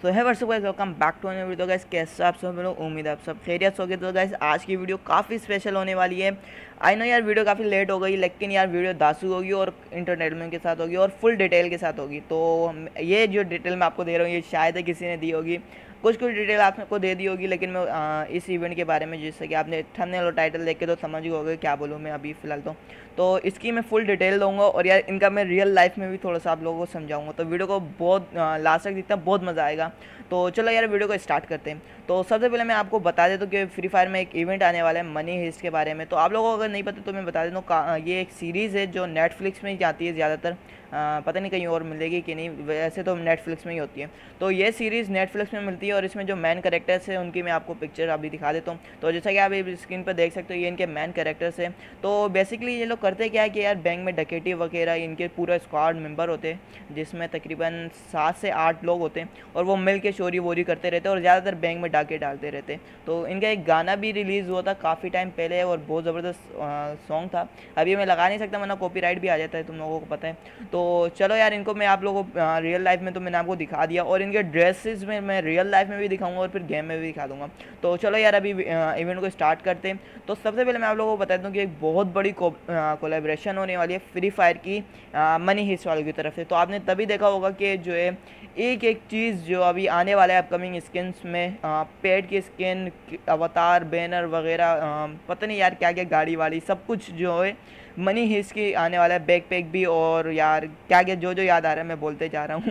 तो है what's up guys, welcome back to another video guys. कैसे आप सब लोग, उम्मीद है आप सब खैरियत होगे। तो गाइस आज की वीडियो काफ़ी स्पेशल होने वाली है। आई नो यार वीडियो काफ़ी लेट हो गई, लेकिन यार वीडियो दासू होगी और इंटरटेनमेंट के साथ होगी और फुल डिटेल के साथ होगी। तो ये जो डिटेल मैं आपको दे रहा हूँ ये शायद है किसी ने दी होगी, कुछ डिटेल आपको दे दी होगी, लेकिन मैं इस इवेंट के बारे में, जैसे कि आपने थंबनेल और टाइटल देख के तो समझ गए क्या बोलूँ मैं अभी फ़िलहाल तो इसकी मैं फुल डिटेल दूंगा और यार इनका मैं रियल लाइफ में भी थोड़ा सा आप लोगों को समझाऊंगा। तो वीडियो को बहुत लास्ट तक देखना, बहुत मज़ा आएगा। तो चलो यार वीडियो को स्टार्ट करते हैं। तो सबसे पहले मैं आपको बता देता हूँ कि फ्री फायर में एक इवेंट आने वाला है मनी हिस्ट के बारे में। तो आप लोगों को अगर नहीं पता तो मैं बता देता हूँ, ये एक सीरीज़ है जो नेटफ्लिक्स में ही आती है ज़्यादातर, पता नहीं कहीं और मिलेगी कि नहीं, वैसे तो नेटफ्लिक्स में ही होती है। तो ये सीरीज़ नेटफ्लिक्स में मिलती है और इसमें जो मैन कैरेक्टर्स हैं उनकी मैं आपको पिक्चर अभी दिखा देता हूँ। तो जैसा कि आप स्क्रीन पर देख सकते हो ये इनके मैन कैरेक्टर्स हैं। तो बेसिकली ये लोग करते क्या है कि यार बैंक में डकैती वगैरह, इनके पूरा स्क्वाड मेंबर होते हैं जिसमें तकरीबन 7 से 8 लोग होते हैं और वो मिल के चोरी वोरी करते रहते हैं और ज़्यादातर बैंक में डाके डालते रहते हैं। तो इनका एक गाना भी रिलीज़ हुआ था काफ़ी टाइम पहले और बहुत ज़बरदस्त सॉन्ग था। अभी मैं लगा नहीं सकता वरना कॉपीराइट भी आ जाता है, तुम लोगों को पता है। तो चलो यार इनको मैं आप लोगों को रियल लाइफ में तो मैंने आपको दिखा दिया और इनके ड्रेसेस में मैं रियल लाइफ में भी दिखाऊंगा और फिर गेम में भी दिखा दूंगा। तो चलो यार अभी इवेंट को स्टार्ट करते हैं। तो सबसे पहले मैं आप लोगों को बता दूं कि एक बहुत बड़ी कोलैबोरेशन होने वाली है फ्री फायर की मनी हिस्ट वालों की तरफ से। तो आपने तभी देखा होगा कि जो है एक एक चीज़ जो अभी आने वाला है अपकमिंग स्किन्स में, पेड की स्किन, अवतार, बैनर वगैरह, पता नहीं यार क्या क्या, गाड़ी वाड़ी सब कुछ जो है मनी हिस्ट की आने वाला है। बैक पैक भी और यार क्या क्या जो जो याद आ रहा है मैं बोलते जा रहा हूँ।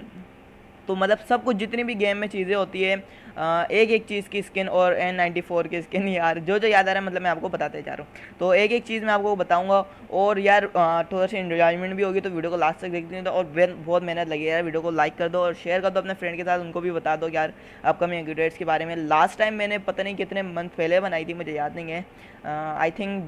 तो मतलब सब कुछ जितनी भी गेम में चीज़ें होती है, एक एक चीज़ की स्किन और N94 की स्किन, यार जो जो याद आ रहा है मतलब मैं आपको बताते जा रहा हूँ। तो एक एक चीज़ मैं आपको बताऊँगा और यार थोड़ा सा इन्जॉयमेंट भी होगी। तो वीडियो को लास्ट तक देखते हैं। तो और बहुत मेहनत लगी यार, वीडियो को लाइक कर दो और शेयर कर दो अपने फ्रेंड के साथ, उनको भी बता दो यार अपकमिंग अपडेट्स के बारे में। लास्ट टाइम मैंने पता नहीं कितने मंथ पहले बनाई थी, मुझे याद नहीं है, आई थिंक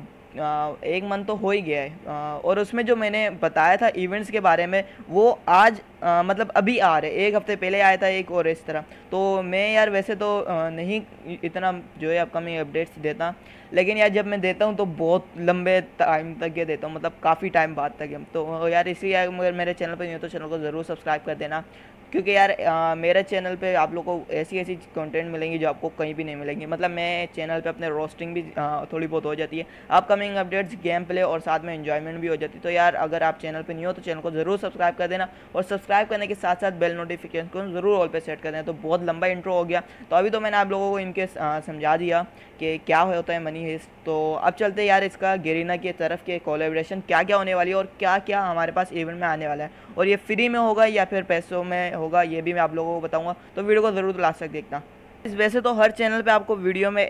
1 मंथ तो हो ही गया है। और उसमें जो मैंने बताया था इवेंट्स के बारे में वो आज मतलब अभी आ रहे, 1 हफ्ते पहले आया था एक और इस तरह। तो मैं यार वैसे तो नहीं इतना जो है अपकमिंग अपडेट्स देता, लेकिन यार जब मैं देता हूँ तो बहुत लंबे टाइम तक ये देता हूँ, मतलब काफ़ी टाइम बाद तक। तो यार इसलिए अगर मेरे चैनल पर नहीं हो तो चैनल को ज़रूर सब्सक्राइब कर देना, क्योंकि यार मेरे चैनल पे आप लोगों को ऐसी ऐसी कंटेंट मिलेंगी जो आपको कहीं भी नहीं मिलेंगी। मतलब मैं चैनल पे अपने रोस्टिंग भी थोड़ी बहुत हो जाती है, अपकमिंग अपडेट्स, गेम प्ले और साथ में एंजॉयमेंट भी हो जाती है। तो यार अगर आप चैनल पे नहीं हो तो चैनल को ज़रूर सब्सक्राइब कर देना और सब्सक्राइब करने के साथ साथ बेल नोटिफिकेशन को ज़रूर ऑल पे सेट कर देना। तो बहुत लंबा इंट्रो हो गया, तो अभी तो मैंने आप लोगों को इनके समझा दिया कि क्या होता है मनी हिस्ट। तो अब चलते हैं यार इसका गेरीना की तरफ के कोलैबोरेशन क्या क्या होने वाली है और क्या क्या हमारे पास इवेंट में आने वाला है, और ये फ्री में होगा या फिर पैसों में होगा ये भी मैं आप लोगों को बताऊंगा। तो वीडियो को ज़रूर लास्ट तक देखना। वैसे तो हर चैनल पे आपको वीडियो में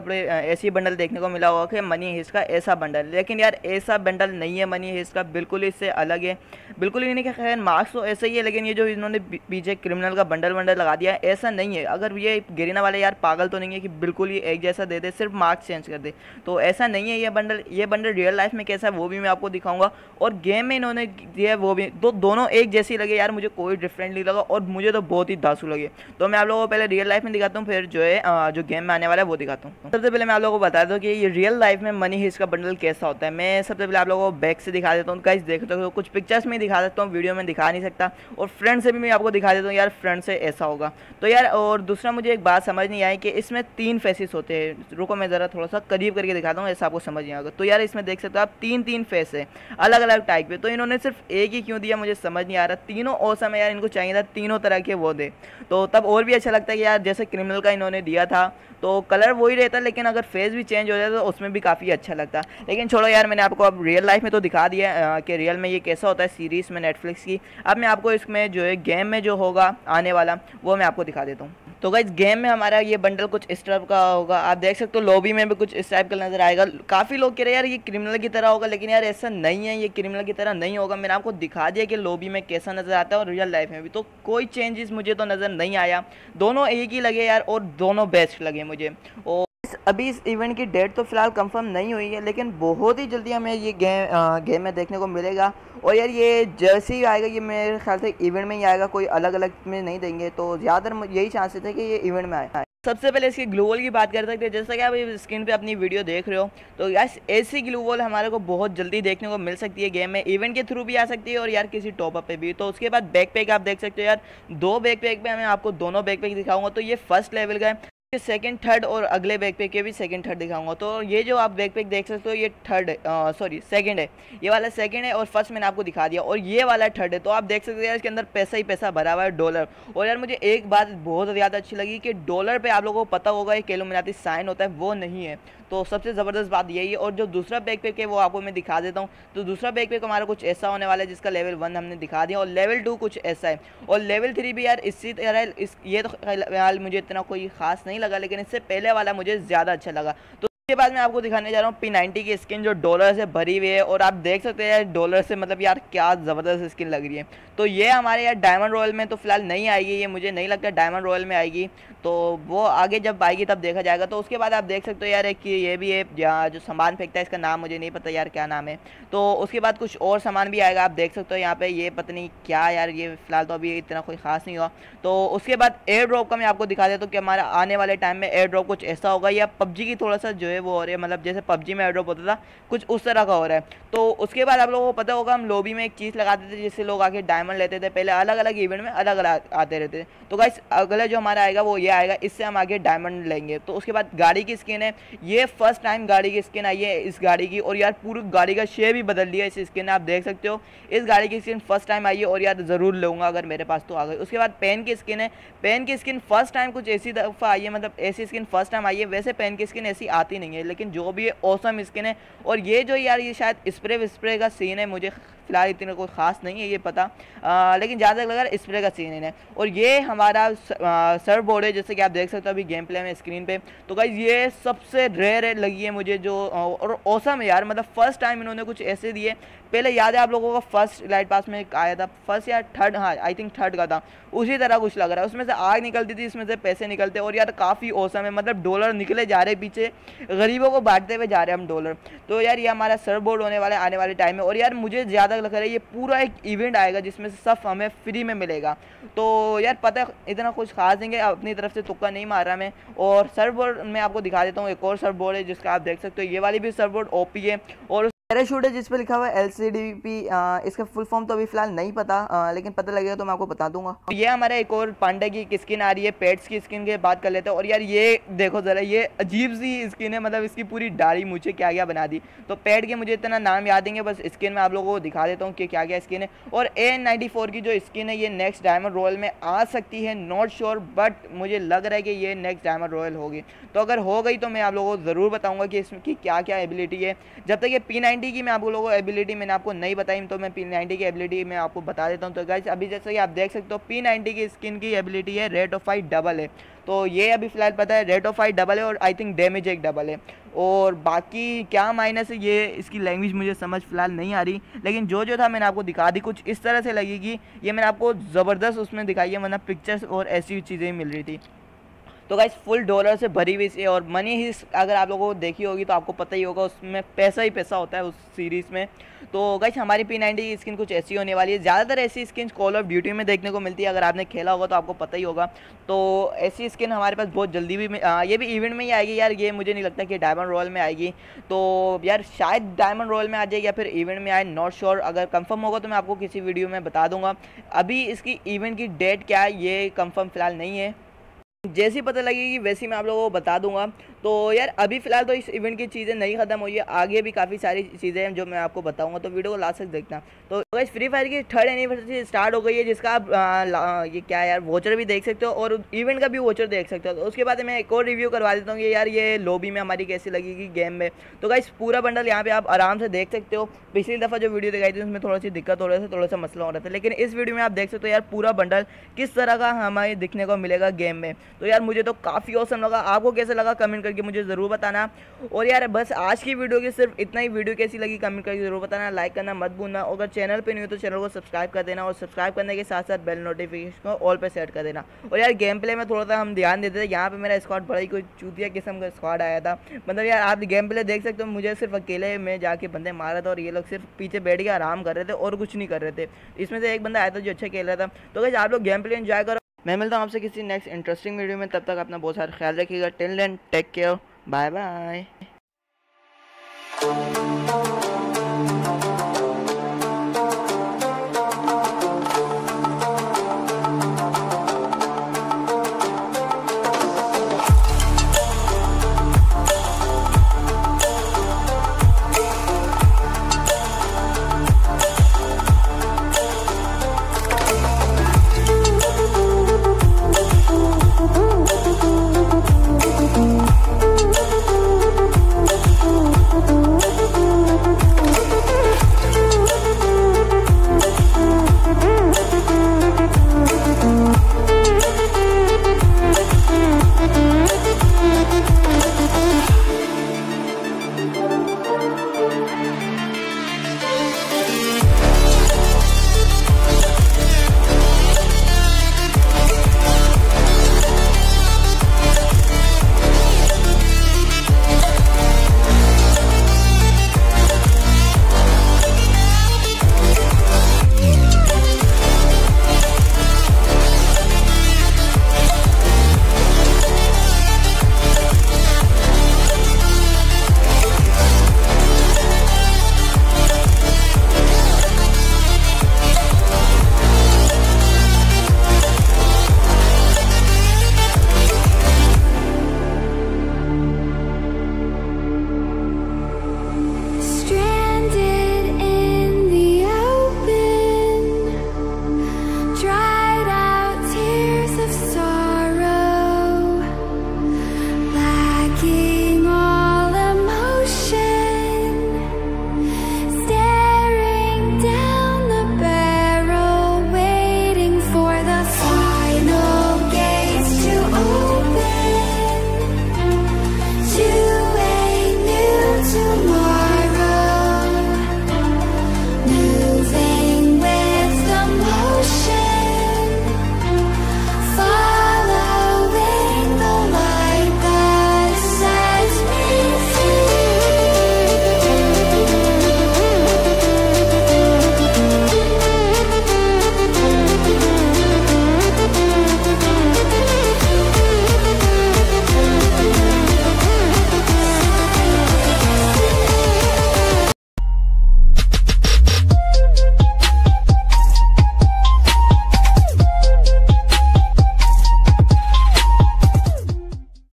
ऐसी बंडल देखने को मिला होगा कि मनी हिस्ट का ऐसा बंडल, लेकिन यार ऐसा बंडल नहीं है मनी हिस्ट का, बिल्कुल इससे अलग है। बिल्कुल ही नहीं कि खैर मार्क्स तो ऐसा ही है, लेकिन ये जो इन्होंने पीछे क्रिमिनल का बंडल लगा दिया है ऐसा नहीं है। अगर ये गेरीना वाले यार पागल तो नहीं है कि बिल्कुल ही एक जैसा दे दे, सिर्फ मार्क्स चेंज कर दे, तो ऐसा नहीं है। ये बंडल रियल लाइफ में कैसा है वो भी मैं आपको दिखाऊंगा और गेम में इन्होंने दिया है वो भी। तो दोनों एक जैसी लगे यार, मुझे कोई डिफरेंट नहीं लगा और मुझे तो बहुत ही दासू लगे। तो मैं आप लोगों को पहले रियल लाइफ में दिखाता हूँ, फिर जो है जो गेम में आने वाला है वो दिखाता हूँ। सबसे पहले मैं आप लोगों को बता दूं कि ये रियल लाइफ में मनी हिस्ट का बंडल कैसा होता है। मैं सबसे पहले आप लोगों को बैक से दिखा देता हूँ, गाइस देख सकते हो, कुछ पिक्चर्स में दिखा देता हूँ, वीडियो में दिखा नहीं सकता, और फ्रंट से भी मैं आपको दिखा देता हूँ यार, फ्रंट से ऐसा होगा। तो यार और दूसरा मुझे एक बात समझ नहीं आई कि इसमें 3 फेसेस होते हैं। रुको मैं ज़रा थोड़ा सा करीब करके दिखाता हूँ, ऐसा आपको समझ नहीं आएगा। तो यार इसमें देख सकते हो आप 3 फेस है अलग अलग टाइप के। तो इन्होंने सिर्फ एक ही क्यों दिया मुझे समझ नहीं आ रहा, तीनों औसम है यार, इनको चाहिए था तीनों तरह के वो दे, तो तब और भी अच्छा लगता है कि यार जैसे क्रिमिनल का इन्होंने दिया था तो कलर वही रहता, लेकिन अगर फेस भी चेंज हो जाए तो उसमें भी काफ़ी अच्छा लगता। लेकिन छोड़ो यार, मैंने आपको अब रियल लाइफ में तो दिखा दिया कि रियल में ये कैसा होता है सीरीज़ में नेटफ्लिक्स की। अब मैं आपको इसमें जो है गेम में जो होगा आने वाला वो मैं आपको दिखा देता हूँ। तो गाइस गेम में हमारा ये बंडल कुछ इस टाइप का होगा, आप देख सकते हो। लॉबी में भी कुछ इस टाइप का नजर आएगा। काफ़ी लोग कह रहे हैं यार ये क्रिमिनल की तरह होगा, लेकिन यार ऐसा नहीं है, ये क्रिमिनल की तरह नहीं होगा। मैंने आपको दिखा दिया कि लॉबी में कैसा नज़र आता है और रियल लाइफ में भी, तो कोई चेंजेस मुझे तो नज़र नहीं आया। दोनों एक ही लगे यार और दोनों बेस्ट लगे मुझे। और अभी इस इवेंट की डेट तो फिलहाल कंफर्म नहीं हुई है, लेकिन बहुत ही जल्दी हमें ये गेम में देखने को मिलेगा। और यार ये जैसे ही आएगा ये मेरे ख्याल से इवेंट में ही आएगा, कोई अलग अलग में नहीं देंगे। तो ज़्यादातर यही चांसेस है कि ये इवेंट में आए। सबसे पहले इसकी ग्लू वॉल की बात कर सकते हैं। जैसा कि आप स्क्रीन पे अपनी वीडियो देख रहे हो, तो यार ऐसी ग्लू वॉल हमारे को बहुत जल्दी देखने को मिल सकती है गेम में, इवेंट के थ्रू भी आ सकती है और यार किसी टॉप अप पे भी। तो उसके बाद बैकपैक आप देख सकते हो यार, 2 बैकपैक पे मैं आपको दोनों बैकपैक दिखाऊंगा। तो ये फर्स्ट लेवल का है, सेकंड थर्ड और अगले बैकपैक के भी सेकंड थर्ड दिखाऊंगा। तो ये जो आप बैकपैक देख सकते हो ये थर्ड सॉरी सेकंड है, ये वाला सेकंड है और फर्स्ट मैंने आपको दिखा दिया, और ये वाला थर्ड है। तो आप देख सकते हो यार इसके अंदर पैसा ही पैसा भरा हुआ है, डॉलर। और यार मुझे एक बात बहुत ज़्यादा अच्छी लगी कि डॉलर पे आप लोगों को पता होगा ये कैलुमिनाटी साइन होता है, वो नहीं है। तो सबसे ज़बरदस्त बात यही है। और जो दूसरा बैकपैक है वो आपको मैं दिखा देता हूँ। तो दूसरा बैकपैक हमारा कुछ ऐसा होने वाला है जिसका लेवल 1 हमने दिखा दिया, और लेवल 2 कुछ ऐसा है, और लेवल 3 भी यार इसी तरह ये तो फिलहाल मुझे इतना कोई खास नहीं लगा, लेकिन इससे पहले वाला मुझे ज़्यादा अच्छा लगा। तो उसके बाद मैं आपको दिखाने जा रहा हूँ P90 की स्किन जो डॉलर से भरी हुई है, और आप देख सकते हैं यार डॉलर से मतलब यार क्या ज़बरदस्त स्किन लग रही है। तो ये हमारे यार डायमंड रॉयल में तो फिलहाल नहीं आएगी, ये मुझे नहीं लगता डायमंड रॉयल में आएगी, तो वो आगे जब आएगी तब देखा जाएगा। तो उसके बाद आप देख सकते हो यार कि ये भी है जो सामान फेंकता है, इसका नाम मुझे नहीं पता यार क्या नाम है। तो उसके बाद कुछ और सामान भी आएगा, आप देख सकते हो यहाँ पे, ये पता नहीं क्या यार, ये फिलहाल तो अभी इतना कोई खास नहीं हुआ। तो उसके बाद एयर ड्रॉप का मैं आपको दिखा देता हूँ कि हमारा आने वाले टाइम में एयर ड्रॉप कुछ ऐसा होगा, या पबजी की थोड़ा सा जो है वो हो रहा है, मतलब जैसे पबजी में एयर ड्रॉप होता था कुछ उस तरह का हो रहा है। तो उसके बाद आप लोगों को पता होगा हम लॉबी में एक चीज़ लगाते थे जिससे लोग आके डायमंड लेते थे, पहले अलग अलग इवेंट में अलग अलग आते रहते थे। तो गाइस अगला जो हमारा आएगा वो ये आएगा, इससे हम आगे डायमंड लेंगे। तो उसके बाद गाड़ी की स्किन है, ये फर्स्ट टाइम गाड़ी की स्किन आई है इस गाड़ी की, और यार पूरी गाड़ी का शेप भी बदल दिया इस स्किन ने, आप देख सकते हो। इस गाड़ी की स्किन फर्स्ट टाइम आई है, और यार ज़रूर लूँगा अगर मेरे पास तो आ गई। उसके बाद पेन की स्किन है, पेन की स्किन फर्स्ट टाइम कुछ ऐसी दफ़ा आई है, मतलब ऐसी स्किन फर्स्ट टाइम आई है। वैसे पेन की स्किन ऐसी आती नहीं है, लेकिन जो भी है ऑसम स्किन है। और ये जो यार ये शायद स्प्रे का सीन है, मुझे फिलहाल इतना कोई खास नहीं है ये पता, लेकिन जहाँ तक लग रहा है स्प्रे का सीन है। और ये हमारा सर्व बोर्ड है, जैसे कि आप देख सकते हो अभी गेम प्ले में स्क्रीन पे। तो गाइस ये सबसे रेयर लगी है मुझे जो, और औसम है यार, मतलब फर्स्ट टाइम इन्होंने कुछ ऐसे दिए। पहले याद है आप लोगों को फर्स्ट लाइट पास में आया था, फर्स्ट या थर्ड, हाँ आई थिंक थर्ड का था, उसी तरह कुछ लग रहा है। उसमें से आग निकलती थी, इसमें से पैसे निकलते, और यार काफ़ी औसम है, मतलब डॉलर निकले जा रहे पीछे, गरीबों को बांटते हुए जा रहे हैं हम डॉलर। तो यार ये हमारा सर्व बोर्ड होने वाला है आने वाले टाइम में। और यार मुझे ज़्यादा लग रहा है ये पूरा एक इवेंट आएगा जिसमें से सब हमें फ्री में मिलेगा। तो यार पता इतना कुछ खास देंगे, अपनी तरफ से तुक्का नहीं मार रहा मैं। और सर्व बोर्ड मैं आपको दिखा देता हूँ, एक और सर्व बोर्ड है जिसका आप देख सकते हो, ये वाली भी सर्व बोर्ड ओपी है। और पैराशूट है जिस पे लिखा हुआ है LCDP, इसका फुल फॉर्म तो अभी फिलहाल नहीं पता, लेकिन पता लगेगा तो मैं आपको बता दूंगा। तो ये हमारा एक और पांडा की स्किन आ रही है, पेट्स की स्किन की बात कर लेते हैं। और यार ये देखो ज़रा, ये अजीब सी स्किन है, मतलब इसकी पूरी दाढ़ी मुझे क्या क्या बना दी। तो पेट के मुझे इतना नाम याद देंगे, बस स्किन में आप लोगों को दिखा देता हूँ कि क्या क्या स्किन है। और AN94 की जो स्किन है ये नेक्स्ट डायमंड रॉयल में आ सकती है, नॉट श्योर, बट मुझे लग रहा है कि ये नेक्स्ट डायमंड रॉयल होगी। तो अगर हो गई तो मैं आप लोगों को ज़रूर बताऊँगा कि इसकी क्या क्या एबिलिटी है। जब तक ये P90 की मैं आप लोगों को एबिलिटी मैंने आपको नहीं बताई, तो मैं P90 की एबिलिटी मैं आपको बता देता हूँ। तो गाइस अभी जैसे कि आप देख सकते हो P90 की स्किन की एबिलिटी है रेट ऑफ फाइट डबल है। तो ये अभी फिलहाल पता है रेट ऑफ फाइट डबल है, और आई थिंक डैमेज एक डबल है। और बाकी क्या माइनस है ये इसकी लैंग्वेज मुझे समझ फिलहाल नहीं आ रही, लेकिन जो था मैंने आपको दिखा दी, कुछ इस तरह से लगेगी। ये मैंने आपको ज़बरदस्त उसमें दिखाई है, मतलब पिक्चर्स और ऐसी चीज़ें मिल रही थी। तो गाइस फुल डॉलर से भरी हुई से, और मनी ही अगर आप लोगों को देखी होगी तो आपको पता ही होगा उसमें पैसा ही पैसा होता है उस सीरीज़ में। तो गाइस हमारी P90 की स्किन कुछ ऐसी होने वाली है। ज़्यादातर ऐसी स्किन कॉल ऑफ ड्यूटी में देखने को मिलती है, अगर आपने खेला होगा तो आपको पता ही होगा। तो ऐसी स्किन हमारे पास बहुत जल्दी भी ये भी इवेंट में ही आएगी यार, ये मुझे नहीं लगता कि डायमंड रॉयल में आएगी। तो यार शायद डायमंड रॉयल में आ जाएगी या फिर इवेंट में आए, नॉट श्योर। अगर कंफर्म होगा तो मैं आपको किसी वीडियो में बता दूंगा। अभी इसकी इवेंट की डेट क्या है ये कंफर्म फिलहाल नहीं है, जैसी पता लगेगी वैसी मैं आप लोगों को बता दूंगा। तो यार अभी फिलहाल तो इस इवेंट की चीज़ें नहीं खत्म हुई है, आगे भी काफ़ी सारी चीज़ें हैं जो मैं आपको बताऊंगा, तो वीडियो को लास्ट तक देखना। तो गाइस फ्री फायर की 3rd एनिवर्सरी स्टार्ट हो गई है, जिसका आप ये क्या यार वोचर भी देख सकते हो और इवेंट का भी वोचर देख सकते हो। तो उसके बाद मैं एक और रिव्यू करवा देता हूँ कि यार ये लॉबी में हमारी कैसी लगेगी गेम में। तो गाइस पूरा बंडल यहाँ पे आप आराम से देख सकते हो। पिछली दफ़ा जो वीडियो दिखाई थी उसमें थोड़ी सी दिक्कत हो रही थी, थोड़ा सा मसला हो रहा था, लेकिन इस वीडियो में आप देख सकते हो यार पूरा बंडल किस तरह का हमें दिखने को मिलेगा गेम में। तो यार मुझे तो काफ़ी औसम लगा, आपको कैसे लगा कमेंट करके मुझे ज़रूर बताना। और यार बस आज की वीडियो की सिर्फ इतना ही, वीडियो कैसी लगी कमेंट करके ज़रूर बताना, लाइक करना मत भूलना। अगर चैनल पे नहीं हो तो चैनल को सब्सक्राइब कर देना, और सब्सक्राइब करने के साथ साथ बेल नोटिफिकेशन को ऑल पे सेट कर देना। और यार गेम प्ले में थोड़ा सा हम ध्यान देते थे, यहाँ पे मेरा स्क्वाड बड़ा ही कोई चूतिया किस्म का स्क्वाड आया था, मतलब यार आप गेम प्ले देख सकते हो, मुझे सिर्फ अकेले में जाके बंदे मारा था और ये लोग सिर्फ पीछे बैठ के आराम कर रहे थे और कुछ नहीं कर रहे थे। इसमें से एक बंदा आया था जो अच्छा खेल रहा था। तो गाइस आप लोग गेम प्ले एंजॉय करो। मैं मिलता हूँ आपसे किसी नेक्स्ट इंटरेस्टिंग वीडियो में, तब तक अपना बहुत सारा ख्याल रखिएगा। Till then take care, bye bye.